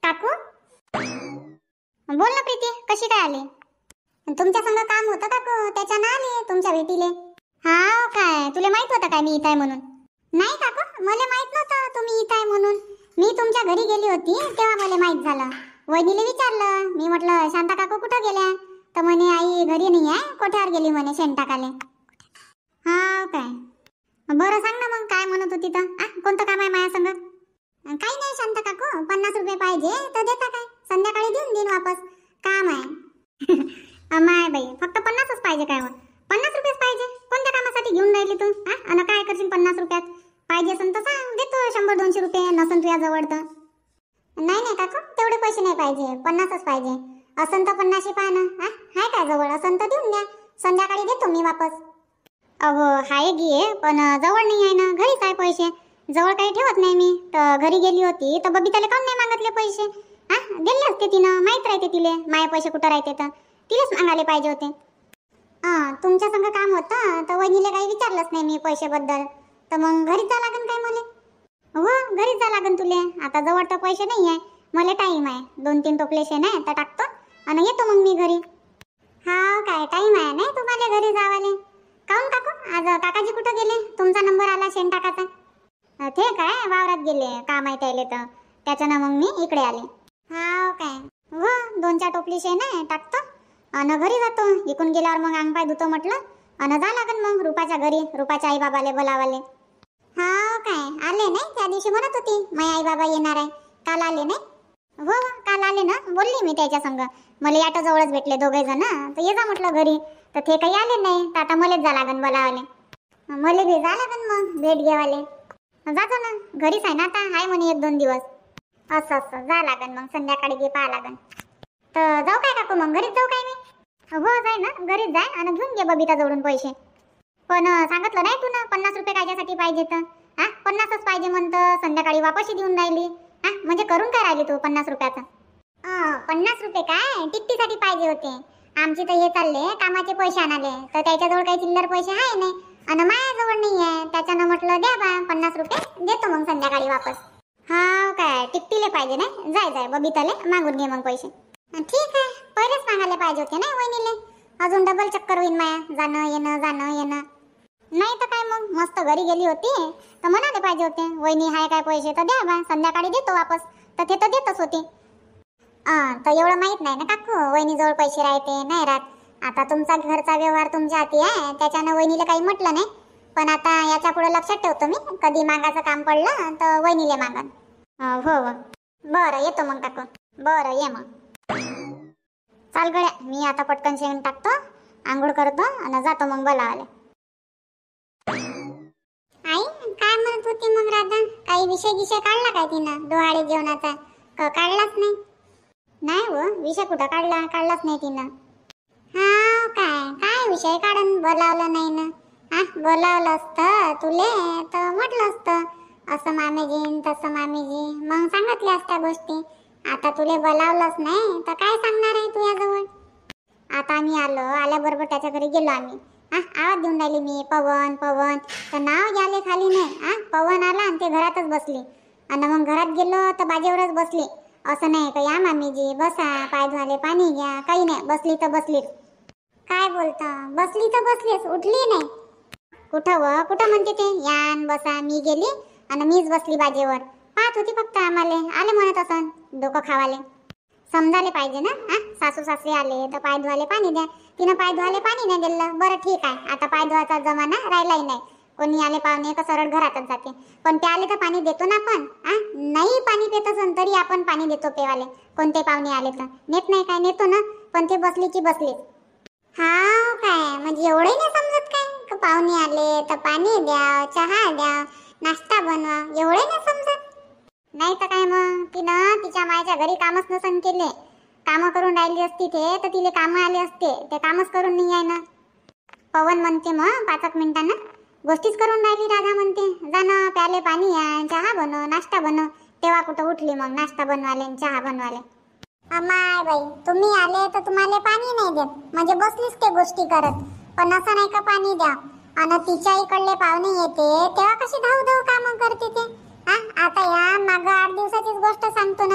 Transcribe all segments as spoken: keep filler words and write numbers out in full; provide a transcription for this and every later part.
काकू बोल ना प्रीती, कशी काय आली? तुमच्या संग काम होतं काकू, त्याच्यानं आली तुमच्या भेटीले. हा काय तुला माहित होतं काय मी इथं आहे म्हणून? नाही काकू, मला माहित नव्हतं तुम्ही इथं आहे म्हणून. मी तुमच्या घरी गेली होती तेव्हा मला माहित झालं. वहिनीले विचारलं, मी म्हटलं शांता काकू कुठं गेल्या? तर म्हणे आई घरी नाही आहे, कोठ्यावर गेली म्हणे शेण टाकाले. हा काय बरं, सांग ना मग काय म्हणत होती तर? आ कोणतं काम आहे माझ्या संग? काही नाही शांता काकू, पन्नास रुपये पाहिजे तर देता काय? संध्याकाळी देऊन देईन वापस, काम आहे. अमाय बाई, फक्त पन्नासच पाहिजे काय? मग पन्नास रुपयेच पाहिजे? कोणत्या कामासाठी घेऊन राहिली तू? हा आणि काय करशील पन्नास रुपयात? पाहिजे असेल तर सांग, देतो शंभर दोनशे रुपये, नसन तुझ्या जवळ तर. नाही नाही काकू, तेवढे पैसे नाही पाहिजे, पन्नासच पाहिजे. असन तर पन्नाशी पाहा ना. हा हाय काय जवळ? असन तर देऊन द्या, संध्याकाळी देतो मी वापस. अहो हाय गे, पण जवळ नाही आहे ना, घरीच आहे पैसे. जवळ काही ठेवत नाही मी. तर घरी गेली होती तर बबिताला काऊन नाही मागितले पैसे? हा दिले असते तिनं, माहित राहते तिले माझे पैसे कुठं राहते तर तिलेच मागायला पाहिजे होते. हा तुमच्या संग काम होतं तर वहिनीला काही विचारलंच नाही मी पैशाबद्दल. तर मग घरीच जा लागन काय मला? हो घरीच जा लागन तुले. आता जवळ तर पैसे नाही आहे, मला टाईम आहे, दोन तीन टोपले शेण आहे तर टाकतो आणि येतो मग मी घरी. हा काय टाईम आहे नाही तुम्हाला घरी जावाले? काऊन काकू, आज काकाजी कुठं गेले? तुमचा नंबर आला शेण टाकाचा. ते काय वावरात गेले, काम आहे त्याले तर त्याच्यानं मग मी इकडे आले. हा काय हो, दोन चार टोपली शेण आहे टाकतो आणि घरी जातो. इकून गेल्यावर मग अंग पाय धुतो म्हटलं आणि जा लागन मग रुपाच्या घरी, रुपाच्या आई बाबाले बोलावाले. हा काय आले नाही? त्या दिवशी म्हणत होती माझे आई बाबा येणार आहे, काल आले नाही? हो काल आले ना, बोलली मी त्याच्या संग. मला ऑटो जवळच भेटले दोघे जण, तर ये जा म्हटलं घरी. तर ते काही आले नाही, तर आता मलाच जा लागन बोलावाले. मला बी जा लागन मग भेट घेवाले. जातो ना, घरीच आहे ना आता, आहे म्हणे एक दोन दिवस. असं असं जा लागन मग, संध्याकाळी गे पाहा लागन. तर जाऊ काय काकू मग, घरीच जाऊ काय मी? हो जाय ना, घरीच जाय आणि घेऊन घे बबिता जवळून पैसे. पण सांगितलं नाही तू ना पन्नास रुपये कायच्यासाठी पाहिजे तर? हा पन्नासच पाहिजे म्हणतं, संध्याकाळी वापस देऊन राहिली. हा म्हणजे करून काय राहिली तू पन्नास रुपयाचं? पन्नास रुपये काय टिकटीसाठी पाहिजे होते. आमचे तर हे चालले कामाचे पैसे आणाले, तर त्याच्याजवळ काही चिल्लर पैसे आहे नाही आणि माझ्याजवळ नाही आहे. त्याच्यानं म्हटलं द्या बा पन्नास रुपये, देतो मग संध्याकाळी वापस. हा काय टिकटीले पाहिजे नाही? जाय जाय बबिताले मागून घे मग पैसे. ठीक आहे, पहिलेच मागायला पाहिजे होते ना वहिनीले, अजून डबल चक्कर होईन माया, जाणं येणं जाणं येणं. नाही तर काय मग, मस्त घरी गेली होती तर म्हणाले पाहिजे होते वहिनी हाय काय पैसे तर द्या बा, संध्याकाळी देतो वापस. तर ते तर देतच होते. तर एवढं माहित नाही ना काकू वहिनीजवळ पैसे राहते नाही राहत. आता तुमचा घरचा व्यवहार तुमच्या हाती आहे, त्याच्यानं वहिनीला काही म्हटलं नाही. पण आता याच्या पुढे लक्षात ठेवतो मी, कधी मागायचं काम पडलं तर वहिनीले मागन. हो हो बरं येतो मग काकू. बरं ये मग. चाल गड्या, मी आता पटकन शेण टाकतो, आंघोळ करतो आणि जातो मग बोलावाले. आई काय म्हणत होती मग राधा? काही विषय गिषय काढला काय तिनं डोहाळे जेवणाचा? काढलाच नाही? नाही हो, विषय कुठं काढला, काढलाच नाही तिनं. हा काय काय विषय काढून बोलावलं नाही ना? हा बोलावलं असतं तुले तर म्हटलं असतं असं मामीजी तसं मामीजी, मग सांगितल्या असत्या गोष्टी. आता तुले बोलावलंच नाही तर काय सांगणार आहे तुझ्याजवळ? आता आम्ही आलो, आल्याबरोबर त्याच्या घरी गेलो आम्ही. हा आवाज देऊन राहिली मी पवन पवन, तर नाव घ्याले खाली नाही. हा पवन आला आणि ते घरातच बसली आणि मग घरात गेलो तर बाजेवरच बसली. असं नाही का या मामीजी बसा, पाय धुवाले पाणी घ्या, काही नाही, बसली तर बसलीच. काय बोलता, बसली तर बसलीच, उठली नाही. कुठं व कुठं म्हणते ते यान बसा, मी गेली आणि मीच बसली बाजेवर, पाहत होती फक्त. आम्हाला आले म्हणत असं डोकं खावाले, समजायला पाहिजे ना. हा सासू सासरे आले तर पाय धुवाले पाणी द्या, तिनं पाय धुवाले पाणी नाही दिलं. बरं ठीक आहे, आता पाय धुवायचा जमाना राहिलाही नाही. कोणी आले पाहुणे का सरळ घरातच जाते, पण ते आले तर पाणी देतो ना आपण. हा नाही पाणी पित असन तरी आपण पाणी देतो पेवाले. कोणते पाहुणे आले तर नेत नाही काय? नेतो ना, पण ते बसली की बसली. हा काय म्हणजे एवढंही नाही समजत काय? पाहुणे आले तर पाणी द्या, चहा द्या, नाश्ता बनवा, एवढे नाही समजत? नाही तर काय मग, तिनं तिच्या मायच्या घरी कामच नसन केले. कामं करून राहिली असती ते तर तिले कामं आले असते, ते कामच करून नाही आहे ना. पवन म्हणते मग पाच एक मिनिटांना गोष्टीच करून राहिली. राधा म्हणते जाणं प्याले पाणी या, चहा बनव, नाश्ता बनव. तेव्हा कुठं उठली मग नाश्ता बनवाले चहा बनवाले. अमाय बाई, तुम्ही आले तर तुम्हाला पाणी नाही देत म्हणजे बसलीच ते गोष्टी करत, पण असं नाही का पाणी द्या. आणि तिच्या इकडले पाहुणे येते तेव्हा कशी धाव धाव कामं करते ते. हा आता या मागं आठ दिवसाचीच गोष्ट सांगतो ना,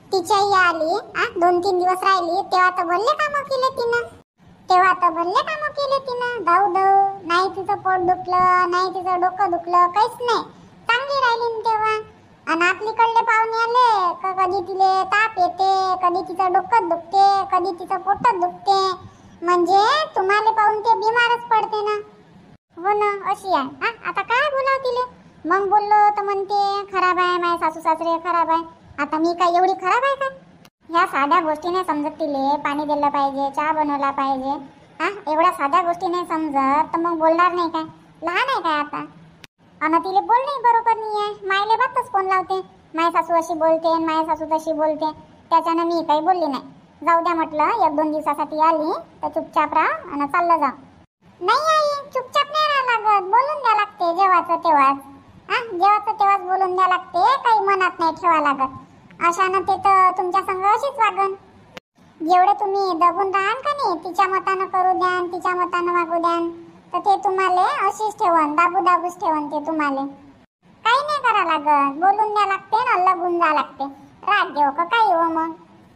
तिची आई आली आ दोन तीन दिवस राहिली तेव्हा तर भरले कामं केले तिनं तेव्हा तर भरले कामं केले तिनं धाऊ धाऊ नाही तिचं पोट दुखलं नाही तिचं डोकं दुखलं काहीच नाही चांगली राहिली ना तेव्हा आणि आपलीकडले पाहुणे आले का कधी तिले ताप येते कधी तिचं डोकं दुखते कधी तिचं पोटच दुखते म्हणजे तुम्हाला पाहून ते बिमारच पडते ना हो ना अशी आहे हा आता काय बोलाव तिले मग बोललो तर म्हणते खराब आहे माझे सासू सासरे खराब आहे आता मी काय एवढी खराब आहे का ह्या साध्या गोष्टी नाही समजत तिले पाणी दिलं पाहिजे चहा बनवला पाहिजे हा एवढ्या साध्या गोष्टी नाही समजत तर मग बोलणार नाही काय लहान आहे काय आता अन तिले बोलणे बरोबर नाही आहे मायले बातच फोन लावते माय सासू अशी बोलते माय सासू तशी बोलते त्याच्यानं मी काही बोलली नाही जाऊ द्या म्हटलं एक दोन दिवसासाठी आली तर चुपचाप राहा आणि चाललं जा नाही आई चुपचाप नाही राहा लागत बोलून द्या लागते जेव्हाचं तेव्हाच हा जेव्हाचं तेव्हाच बोलून द्या लागते काही मनात नाही ठेवा लागत अशानं ते तर तुमच्या संग अशीच वागन जेवढे तुम्ही दबून राहाल का नाही तिच्या मतानं करू द्यान तिच्या मतानं वागू द्यान तर ते तुम्हाला अशीच ठेवन दाबू दाबूच ठेवन ते तुम्हाला काही नाही करा लागत बोलून द्या लागते ना लगून जा लागते राग देऊ का काही हो मग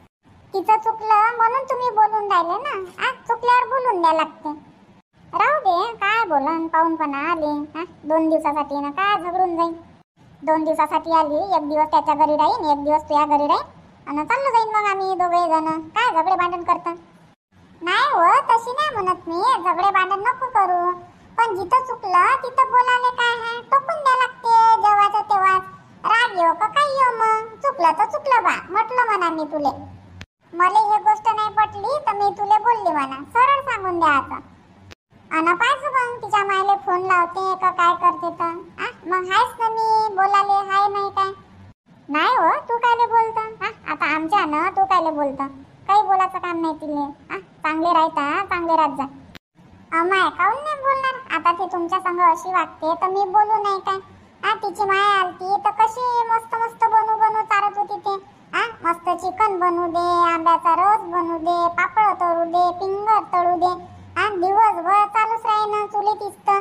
तिचं चुकलं म्हणून तुम्ही बोलून राहिले ना आज चुकल्यावर बोलून द्या लागते राहू दे काय बोलन पाहूनपणा आली हा दोन दिवसासाठी ना काय झगडून जाईन दोन दिवसासाठी आली एक दिवस त्याच्या घरी राहीन एक दिवस तुझ्या घरी राहीन आणि चाललं जाईन मग आम्ही दोघे जण काय झगडे भांडण करता नाही हो तशी नाही म्हणत मी झगडे भांडण नको करू पण जिथं चुकलं तिथं बोलायला काय आहे टोकून द्या लागते जेव्हाचं तेव्हाच राग येऊ का काही येऊ मग चुकलं तर चुकलं बा म्हटलं म्हणा मी तुले मला ही गोष्ट नाही पटली तर मी तुले बोलली म्हणा सरळ सांगून द्या आता अन पाहिजे मग तिच्या मायले फोन लावते का काय करते तर आ मग हायच ना मी बोलाले हाय नाही काय नाही हो तू कायले बोलता हा आता आमच्या ना तू कायले बोलता काही बोलायचं काम नाही तिले आ चांगले राहता चांगले राहत जा अमाय काऊन नाही बोलणार आता ती तुमच्या संग अशी वागते तर मी बोलू नाही काय हा तिची माय आलती तर कशी मस्त मस्त बनू बनू चारत होती ते हा मस्त चिकन बनवू दे आंब्याचा रस बनवू दे पापड तळू दे पिंगर तळू दे हा दिवसभर चालूच राही ना चुलीत इस्त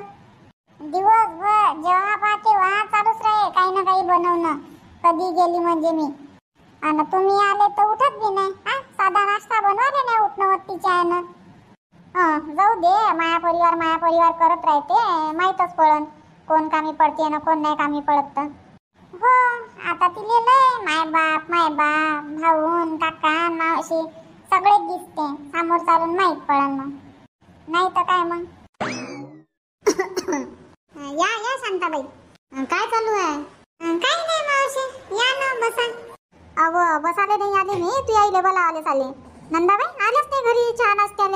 दिवसभर जेव्हा पहा तेव्हा चालूच राही काही ना काही बनवणं कधी गेली म्हणजे मी आणि तुम्ही आले तर उठत बी नाही हा साधा नाश्ता बनवाले नाही उठणं होत तिच्या आहे ना हं जाऊ दे माया परिवार माया परिवार करत राहते माहीतच पडन कोण कामी पडते ना कोण नाही कामी पडत तर हो आता तिले लय माय बाप माय बाप भाऊन काका मावशी सगळे दिसते समोर चालून माहीत पडन मग नाही तर काय मग या या शांताबाई काय चालू आहे काय नाही मावशी या ना बसा अव बसाले नाही आले मी तू यायले बोला आले चाले नंदाबाई आलेच नाही घरी चहा नाश्त्याले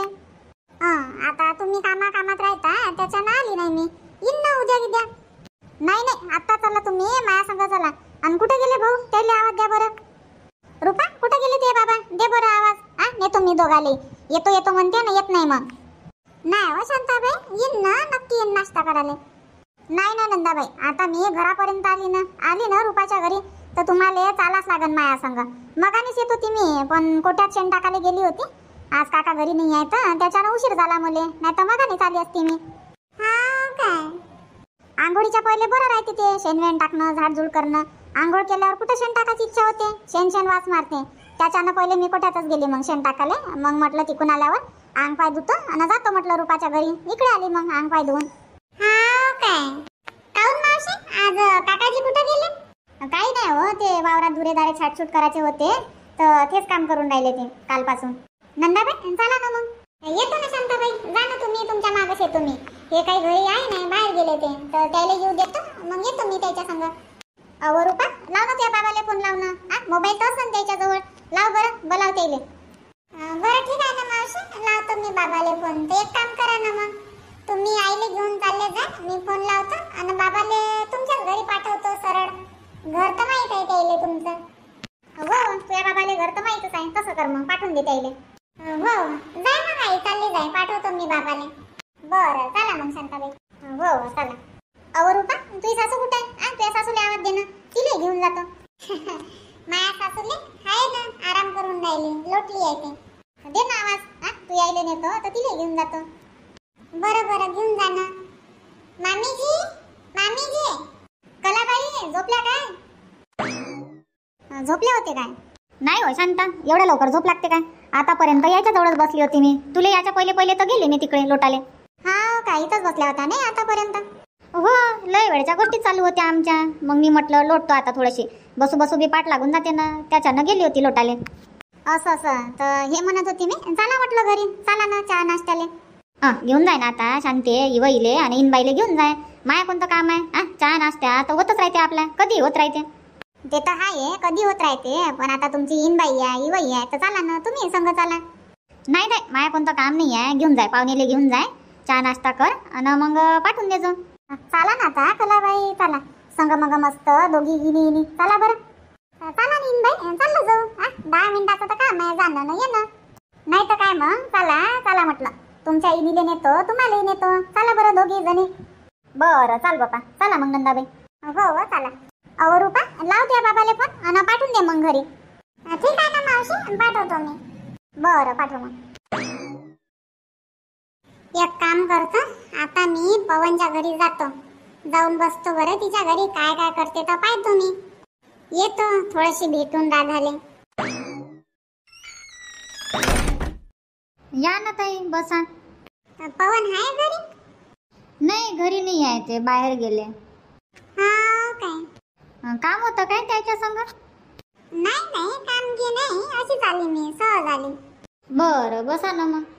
हां आता तुम्ही कामा कामात राहता त्याच्यानं आली नाही मी येईन ना उद्या उद्या नाही नाही आता चला तुम्ही माया संग चला आणि कुठे गेले भाऊ त्याले आवाज द्या बरं रुपा कुठे गेले ते बाबा दे बरं आवाज हा नेतो मी दोघाले येतो येतो म्हणते ना येत नाही मग नाही हो शांताबाई येईन ना नक्की येईन नाश्ता करायला नाही ना नंदाबाई आता मी घरापर्यंत आली ना आली ना रुपाच्या घरी तर तुम्हाला चालाच लागन माया संग मगानेच येत होती मी पण कोट्यात शेण टाकायला गेली होती आज काका घरी नाही आहे तर त्याच्यानं उशीर झाला मले नाही तर मगानेच आली असती मी हा काय आंघोळीच्या पहिले बरं राहते ते शेणवेण टाकणं झाडझूड करणं आंघोळ केल्यावर कुठं शेण टाकायची इच्छा होते शेण शेण वास मारते त्याच्यानं पहिले मी कोट्यातच गेली मग शेण टाकाले मग म्हटलं तिकून आल्यावर अंग पाय धुतो आणि जातो म्हटलं रुपाच्या घरी इकडे आली मग अंग पाय धुवून हा काय काऊन मावशी आज काकाजी कुठे गेले काही नाही हो ते वावरात दुरेदारे छाटछूट करायचे होते तर तेच काम करून राहिले ते कालपासून नंदाबाई चला ना मग येतो ना शांताबाई जा ना तुम्ही तुमच्या मागच येतो मी हे काही घरी आहे नाही बाहेर गेले ते तर त्याला येऊ देतो मग येतो मी त्याच्या संग अहो रुपा लाव ना त्या बाबाला फोन लाव ना हा मोबाईल तर असं त्याच्याजवळ लाव बरं बोलाव त्याले बरं ठीक आहे ना मावशी लावतो मी बाबाले फोन तर एक काम करा ना मग तुम्ही आईले घेऊन चालले जा मी फोन लावतो आणि बाबाले तुमच्याच घरी पाठवतो सरळ घर तर माहित आहे त्याले तुमचं हो तुझ्या बाबाले घर तर माहितच आहे तसं कर मग पाठवून दे त्याले हो जाय मग आई चालली जाय पाठवतो मी बाबाले बरं चला मग शांताबाई हो चला अहो रुपा तुझी सासू कुठे आहे तुझ्या सासूला आवाज दे ना तिला घेऊन जातो माया सासूले आहे ना आराम करून राहिली लोटली आहे ते दे ना आवाज हा तू यायला नेतो तर तिला घेऊन जातो बरं बरं घेऊन जा ना मामीजी मामीजी कलाबाई झोपल्या काय झोपले होते काय नाही हो शांता, एवढ्या लवकर झोप लागते काय? आतापर्यंत याच्या जवळच बसली होती मी. तुला याच्या पहिले पहिले तर गेले मी तिकडे लोटाले. हा काय इथंच बसल्या होता नाही आतापर्यंत? हो, लय वेळच्या गोष्टी चालू होत्या आमच्या. मग मी म्हटलं लोटतो आता थोडीशी, बसू बसू बी पाठ लागून जाते ना, त्याच्यानं गेली होती लोटाले. असं असं तर हे म्हणत होती मी, चला म्हटलं घरी, चला ना चहा नाश्त्याले. हा घेऊन जाय ना आता शांती, इवईले आणि इनबाईले घेऊन जाय. माया कोणतं काम आहे? हा चहा नाश्ता तर होतच राहते आपल्या, कधी होत राहते. ते तर आहे, कधी होत राहते, पण आता तुमची इनबाई आहे इवई आहे तर चला ना तुम्ही संग चला. नाही नाही, माया कोणतं काम नाही आहे, घेऊन जाय, पाहुणेले घेऊन जाय, चहा नाश्ता कर आणि मग पाठवून देजो. चला ना आता कलाबाई, चला संग मग मस्त दोघी गिनी गिनी चला बरं. चला ना इनबाई, चाललं जाऊ. हा दहा मिनिटाचं तर काम आहे, जाणं ना येणं. नाही तर काय मग, चला चला म्हटलं, तुमच्या इनीले नेतो तुम्हालाही नेतो, चला बरं दोघी जणी. बरं चाल बापा, चला मग नंदाबाई. हो हो चला. अहो रुपा, लाव त्या बाबाले फोन आणि पाठवून दे मग घरी. ठीक आहे ना मावशी, पाठवतो मी. बरं पाठव मग. एक काम करतो, आता मी पवनच्या घरी जातो, जाऊन बसतो बरं तिच्या घरी, काय काय करते तर पाहतो मी. येतो थोडीशी भेटून राधाले. या ना ताई बसा. पवन आहे घरी? नाही घरी नाही आहे, ते बाहेर गेले. हा काय काम होतं काय त्याच्या संग? नाही नाही काम की नाही, अशीच आली मी, सहज आली. बरं बसा ना मग.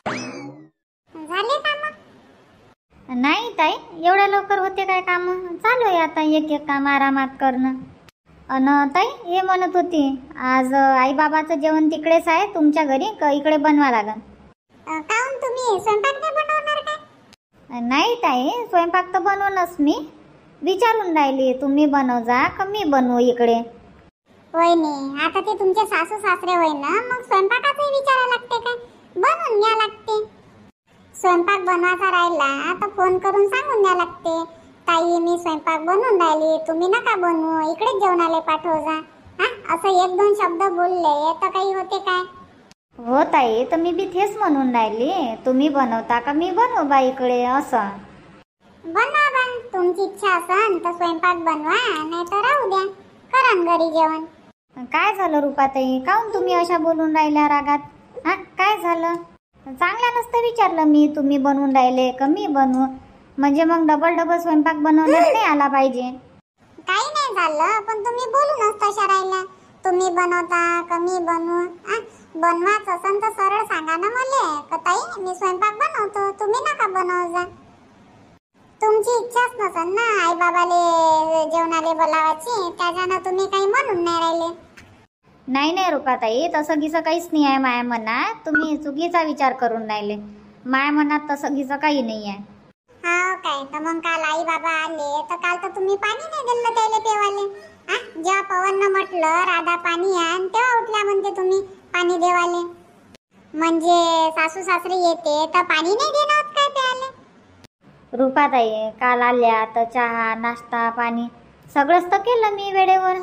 झाले काम? नाही ताई, एवढ्या लवकर होते काय काम? चालू आहे आता एक एक काम आरामात करणं. अन ताई हे म्हणत होती, आज आई बाबाचं जेवण तिकडेच आहे तुमच्या घरी का इकडे बनवा लागन? काहून तुम्ही स्वयंपाक नाही बनवणार काय? नाही ताई, स्वयंपाक तर बनवूनच मी विचारून राहिली, तुम्ही बनवजा का मी बनवू इकडे? होय नाही, आता ते तुमचे सासू सासरे होय ना, मग स्वयंपाकाचं विचारायला लागते काय? बनवून घ्या लागते. स्वयंपाक बनवायचा राहिला तर फोन करून सांगून द्या लागते, ताई मी स्वयंपाक बनवून राहिली, तुम्ही नका बनवू, इकडेच जेवणाले पाठव जा. हा असं एक दोन शब्द बोलले तर काही होते काय? हो ताई, तर मी बी तेच म्हणून राहिली, तुम्ही बनवता का मी बनवू बा इकडे असं. बनवा बा, तुमची इच्छा असेल तर स्वयंपाक बनवा, नाही तर राहू द्या, करा घरी जेवण. काय झालं रुपाताई, काहून तुम्ही अशा बोलून राहिल्या रागात? हा काय झालं? चांगला नसतं विचारलं मी, तुम्ही बनवून राहिले का मी बनवू, म्हणजे मग डबल डबल स्वयंपाक बनवण्यात नाही आला पाहिजे. काही नाही झालं, पण तुम्ही बोलूनच तशा राहिल्या, तुम्ही बनवता का मी बनवू. बनवाच असेल तर सरळ सांगा ना मला, का ताई मी स्वयंपाक बनवतो, तुम्ही नका बनव जा. तुमची इच्छाच नसेल ना आई बाबाले जेवणाले बोलावायची, त्याच्यानं तुम्ही काही म्हणून नाही राहिले. नाही नाही रुपाताई, तसं गिसं काहीच नाही आहे माया मनात, तुम्ही चुकीचा विचार करून राहिले, माया मनात तसं गिसं काही नाही आहे. हा काय, तर मग काल आई बाबा आले तर काल तर तुम्ही पाणी नाही दिलं त्याला पेवाले. हा जेव्हा पवननं म्हटलं राधा पाणी आण, तेव्हा उठल्या म्हणते तुम्ही पाणी देवाले. म्हणजे सासू सासरे येते तर पाणी नाही देणार काय प्यायला? रुपाताई काल आल्या तर चहा नाश्ता पाणी सगळंच तर केलं मी वेळेवर.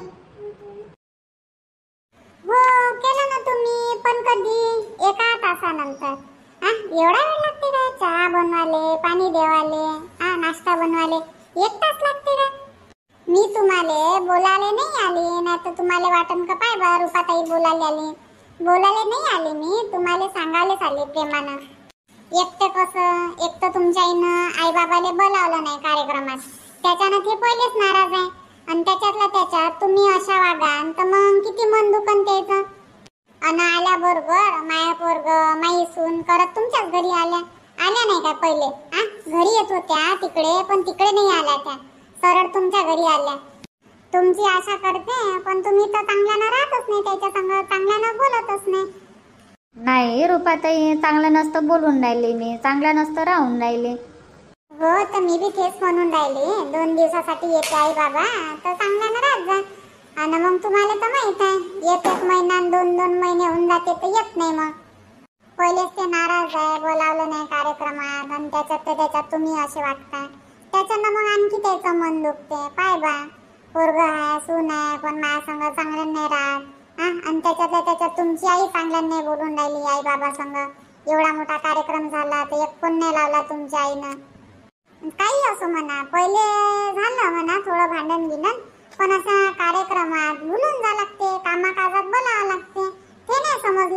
हो केलं ना तुम्ही, पण कधी? एका तासानंतर. हा एवढा वेळ लागते का चहा बनवाले, पाणी देवाले, हा नाश्ता बनवाले? एक तास लागते का? मी तुम्हाला बोलायला नाही आली, नाही तर तुम्हाला वाटन का पाय बा रुपाताई बोलायला आली. बोलायला नाही आली मी, तुम्हाला सांगायलाच आली प्रेमानं. एक तर कसं, एक तर तुमच्या आईनं आई बाबाले बोलावलं नाही कार्यक्रमात, त्याच्यानं ते पहिलेच नाराज आहे, आणि त्याच्यातल्या त्याच्यात तुम्ही अशा वागान तर मग किती मन दुखन त्याचं. अन आल्याबरोबर माया पोरग माई सून करत तुमच्याच घरी आल्या आल्या नाही का पहिले? आ घरी येत होत्या तिकडे, पण तिकडे नाही आल्या त्या, सरळ तुमच्या घरी आल्या. तुमची आशा करते, पण तुम्ही तर चांगल्यानं राहतच नाही त्याच्या संग, चांगल्यानं बोलतच नाही. नाही रुपाताई, चांगलं नसतं बोलून राहिले मी, चांगलं नसतं राहून राहिले. हो तर मी बी तेच म्हणून राहिले, दोन दिवसासाठी येते आई बाबा तर चांगल्यानं राहत जा. आणि मग तुम्हाला तर माहित आहे, एक एक महिना दोन दोन महिने होऊन जाते तर येत नाही. मग पहिलेच ते नाराज आहे, बोलावलं नाही कार्यक्रमात, आणि त्याच्यात ते त्याच्यात तुम्ही असे वागता, त्याच्यानं मग आणखी त्याचं मन दुखते. पाय बा पोरग आहे सून आहे, पण माझ्या संग चांगलं नाही राहत. हा आणि त्याच्यातल्या त्याच्यात तुमची आई चांगलं नाही बोलून राहिली आई बाबा संग. एवढा मोठा कार्यक्रम झाला तर एक पण नाही लावला तुमच्या आईनं. काही असो म्हणा, पहिले झालं म्हणा थोडं भांडण गिनन, पण असं कार्यक्रमात बोलून जा लागते, कामाकाजात बोलावं लागते.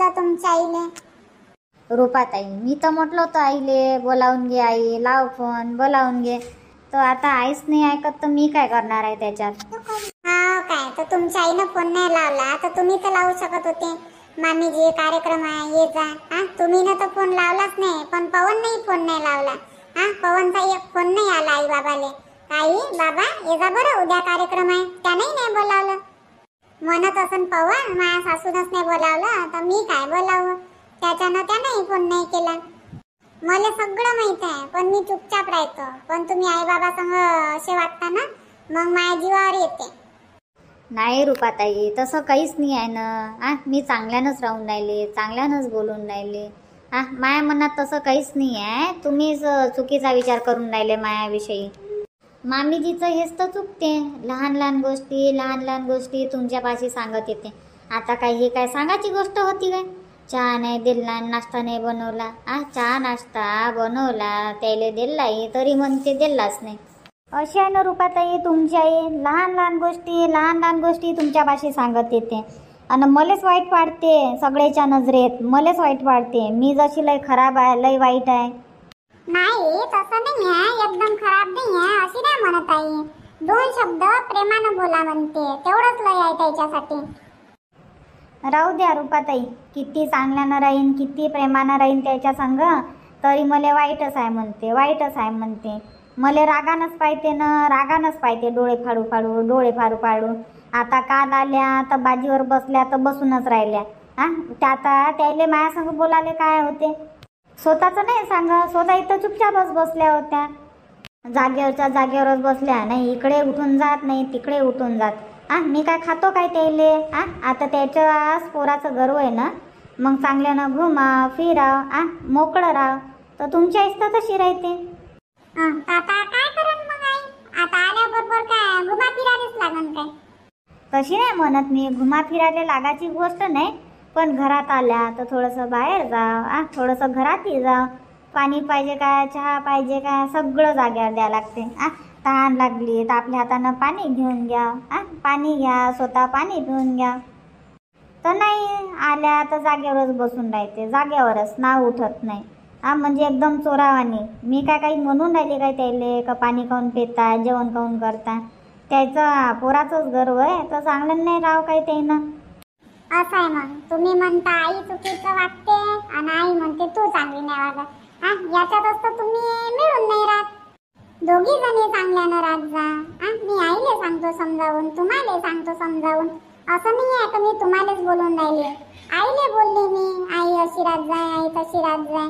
सांगितलं तुमच्या आईले? रुपाताई, मी तर म्हटलं होतं आईले बोलावून घे, आई लाव फोन, बोलावून घे. तर आता आईच नाही ऐकत तर मी काय करणार आहे त्याच्यात. हा काय, तर तुमच्या आईनं फोन नाही लावला तर तुम्ही तर लावू शकत होते. मामीजी कार्यक्रम आहे ये जा. हा तुम्ही ना तर फोन लावलाच नाही, पण पवन नाही फोन नाही लावला. हा पवनचा एक फोन नाही आला आई बाबाले. आई बाबा ये जा बरं, उद्या कार्यक्रम आहे. त्यानेही नाही बोलावलं. म्हणत असन पवन माझ्या सासूनच नाही बोलावलं तर मी काय बोलावं. त्याच्यानं त्यानेही फोन नाही केला. मला सगळं माहित आहे पण मी चुपचाप राहतो. पण तुम्ही आई बाबा संग असे वागता ना, मग माझ्या जीवावर येते. नाही रुपाताई, तसं काहीच नाही आहे ना. आ मी चांगल्यानंच राहून राहिले, चांगल्यानंच बोलून राहिले. आ माया मनात तसं काहीच नाही आहे. तुम्हीच चुकीचा विचार करून राहिले मायाविषयी. मामीजीचं हेच तर चुकते. लहान लहान गोष्टी लहान लहान गोष्टी तुमच्यापाशी सांगत येते. आता काय हे काय सांगायची गोष्ट होती काय? चहा नाही दिला, नाश्ता नाही बनवला. आ चहा नाश्ता बनवला त्याला दिलाही तरी म्हणते दिलाच नाही. अशी आहे ना रुपाताई तुमची आई. लहान लहान गोष्टी लहान लहान गोष्टी तुमच्यापाशी सांगत येते आणि मलाच वाईट वाटते. सगळ्याच्या नजरेत मलाच वाईट वाटते. मी जशी लय खराब आहे, लय वाईट आहे. नाही तसं नाही आहे, एकदम खराब नाही आहे अशी नाही म्हणत आई. दोन शब्द प्रेमानं बोला म्हणते, तेवढंच लय आहे त्याच्यासाठी. राहू द्या रुपाताई, किती चांगल्यानं राहीन किती प्रेमानं राहीन त्याच्या संग तरी मला वाईटच आहे म्हणते, वाईटच आहे म्हणते. मला रागानच पाहिजे ना, रागानच पाहिजे. डोळे फाडू फाडू डोळे फाडू फाडू. आता काल आल्या तर बाजीवर बसल्या तर बसूनच राहिल्या. हा त्या आता त्याले माझ्या संग बोलाले काय होते. स्वतःचं नाही सांग, स्वतः इथं चुपचापच बसल्या होत्या. जागेवरच्या जागेवरच बसल्या, नाही इकडे उठून जात नाही तिकडे उठून जात. आ मी काय खातो काय त्याले. आ आता त्याच्या पोराचं गर्व आहे ना, मग चांगल्यानं घुमा फिराव, आ मोकळं राव. तर तुमची आईच तर तशी राहते. आता काय करेन मग आई? आता आल्याबरोबर काय घुमा फिरायलाच लागन काय? तशी नाही म्हणत मी, घुमा फिरायला लागायची गोष्ट नाही. पण घरात आल्या तर थोडंसं बाहेर जा, आ थोडंसं घरातही जा. पाणी पाहिजे काय, चहा पाहिजे काय, सगळं जाग्यावर द्यावं लागते. आ तहान लागली तर आपल्या हातानं पाणी घेऊन घ्या. आ पाणी घ्या, स्वतः पाणी पिऊन घ्या. तर नाही आल्या तर जागेवरच बसून राहते, जागेवरच नाव उठत नाही. हा म्हणजे एकदम चोरावानी. मी काय काही म्हणून राहिले काय त्याले का पाणी खाऊन पिता, जेवण खाऊन करता. त्याचा पोराचंच गर्व आहे तर चांगलं नाही राव काही त्यानं. असं आहे मग तुम्ही म्हणता आई चुकीचं वागते आणि आई म्हणते तू चांगली नाही वागत. हा याच्यातच तर तुम्ही मिळून नाही राहत. दोघी जणी चांगल्यानं राहत जा. हा मी आईले सांगतो समजावून, तुम्हाला सांगतो समजावून. असं नाही आहे का मी तुम्हालाच बोलून राहिले. आईले बोलले मी, आई अशी राहत जाय, आई तशी राहत जाय.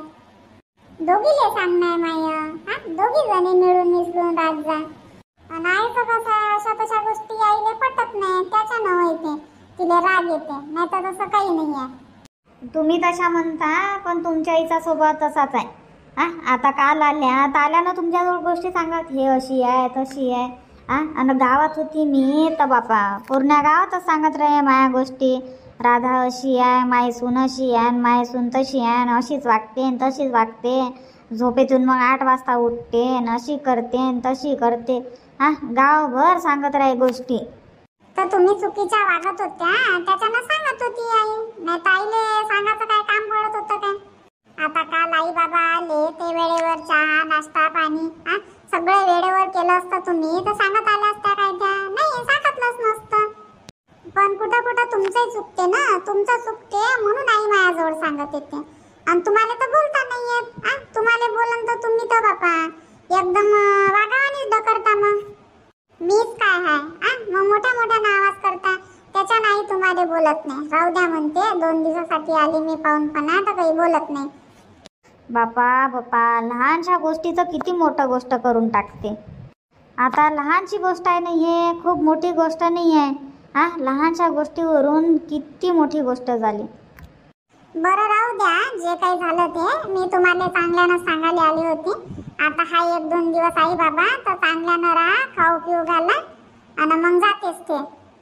दोघीले सांगणार माया. हा दोघी जणी मिळून मिसळून राहत जा. आणि आईचं कसं अशा तशा गोष्टी आईले पटत नाही, त्याच्यानं होते तिला राग येते. नाही तर तसं काही नाही आहे. तुम्ही तशा म्हणता पण तुमच्या आईचा स्वभाव तसाच आहे. हा आता काल आल्या तर आल्यानं तुमच्याजवळ गोष्टी सांगत हे अशी आहे तशी आहे. हा आणि गावात होती मी तर बापा पूर्ण गावातच सांगत राहे माया गोष्टी. राधा अशी आहे, माय सून अशी आहे, माय सून तशी आहे, अशीच वागते तशीच वागते. झोपेतून मग आठ वाजता उठते न अशी करते तशी करते. हा गावभर सांगत राहे गोष्टी. तर तुम्ही चुकीच्या वागत होत्या त्याच्यानं सांगत होती आई. नाही तर आईले सांगायचं काय काम पडत होतं काय? आता काल आई बाबा आले ते वेळेवर चहा नाश्ता पाणी हा सगळं वेळेवर केलं असतं तुम्ही तर सांगत आल्या असत्या काय त्या? नाही सांगितलंच नसतं. पण कुठं कुठं तुमचंही चुकते ना, तुमचं चुकते म्हणून आई माझ्याजवळ सांगत येते. आणि तुम्हाला तर बोलता नाही येत. हा तुम्हाला बोलन तर तुम्ही तर बापा एकदम वागावानीच डकरता. मग मीच काय आहे आ मग मोठ्या मोठ्यानं आवाज करता, त्याच्या नाही तुम्हाला बोलत नाही. राहू द्या म्हणते, दोन दिवसासाठी आली मी पाहुणपणा तर काही बोलत नाही. बापा बापा लहानशा गोष्टीचं किती मोठं गोष्ट करून टाकते. आता लहानशी गोष्ट आहे ना, हे खूप मोठी गोष्ट नाही आहे. हा लहानशा गोष्टीवरून किती मोठी गोष्ट झाली. बरं राहू द्या, जे काही झालं ते मी तुम्हाला चांगल्यानं सांगायला आली होती. आता हा एक दोन दिवस आई बाबा तर चांगल्यानं राहा, खाऊ पिऊ घाला आणि मग जातेच ते.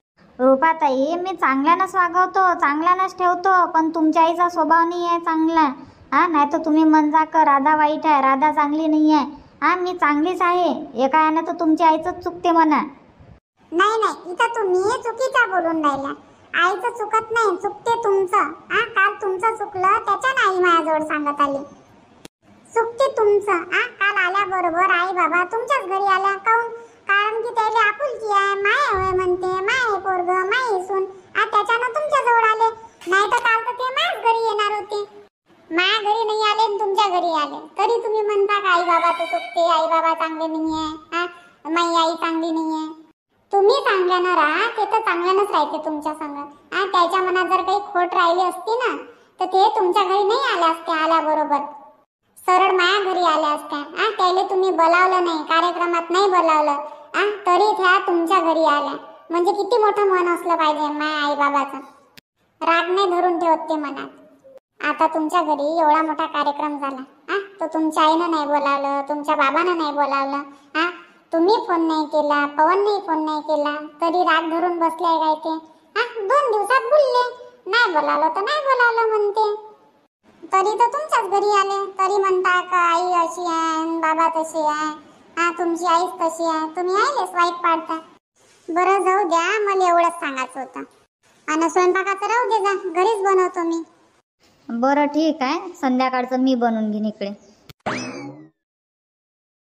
रूपाताई मी चांगल्यानंच वागवतो, चांगल्यानंच ठेवतो, पण तुमच्या आईचा स्वभाव नाही आहे चांगला. हा नाही तर तुम्ही म्हणजा का राधा वाईट आहे, राधा चांगली नाही आहे. हा मी चांगलीच आहे. एका यानं तर तुमच्या आईचंच चुकते म्हणा. नाही नाही इथं तुम्ही चुकीचा बोलून राहिला. आईचं चुकत नाही, चुकते तुमचं. हा काल तुमचं चुकलं त्याच्यानं आई माझ्याजवळ सांगत आली. चुकते तुमचं. आ काल आल्याबरोबर आई बाबा तुमच्याच घरी आल्या काऊन? कारण की त्याला आपुलकी आहे, माय होय म्हणते, माय पोरग माय सून. आ त्याच्यानं तुमच्या जवळ आले, नाही तर काल तर ते माझ्याच घरी येणार होते. माझ्या घरी नाही आले आणि तुमच्या घरी आले, तरी तुम्ही म्हणता का आई बाबा तर चुकते, आई बाबा चांगले नाहीये, हा माई आई चांगली नाहीये. तुम्ही चांगल्यानं राहा, ते तर चांगल्यानंच राहते तुमच्या संग. हा त्याच्या मनात जर काही खोट राहिली असती ना तर ते तुमच्या घरी नाही आले असते. आल्याबरोबर सरळ माया घरी आल्या असत्या. आ त्याला तुम्ही बोलावलं नाही, कार्यक्रमात नाही बोलावलं, आ तरी त्या तुमच्या घरी आल्या. म्हणजे किती मोठं मन असलं पाहिजे माया आई बाबाचं. राग नाही धरून ठेवत ते मनात. आता तुमच्या घरी एवढा मोठा कार्यक्रम झाला, आ तो तुमच्या आईनं नाही बोलावलं, तुमच्या बाबानं नाही बोलावलं, आ तुम्ही फोन नाही केला, पवनने फोन नाही केला, तरी राग धरून बसले काय ते? आ दोन दिवसात बोलले, नाही बोलावलं तर नाही बोलावलं म्हणते, तरी तर तुमच्याच घरी आले. तरी म्हणता का आई अशी आहे, बाबा तशी आहे, हा तुमची आईच तशी आहे, तुम्ही आईलेच वाईट पाडता. बरं जाऊ द्या, मला एवढंच सांगायचं होतं. आणि स्वयंपाकाचं राहू दे, जा घरीच बनवतो मी. बरं ठीक आहे, संध्याकाळचं मी बनवून घेईन इकडे.